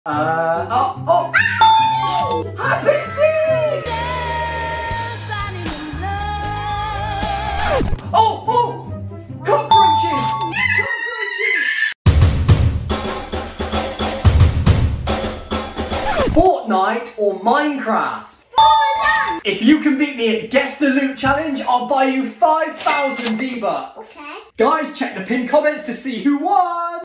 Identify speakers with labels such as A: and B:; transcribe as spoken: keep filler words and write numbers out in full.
A: Uh, oh, oh! Oh! Happy Feet! Oh, oh! Cockroaches! Cockroaches! Fortnite or Minecraft?
B: Fortnite!
A: If you can beat me at Guess the Loot Challenge, I'll buy you five thousand V-Bucks.
B: Okay.
A: Guys, check the pinned comments to see who won!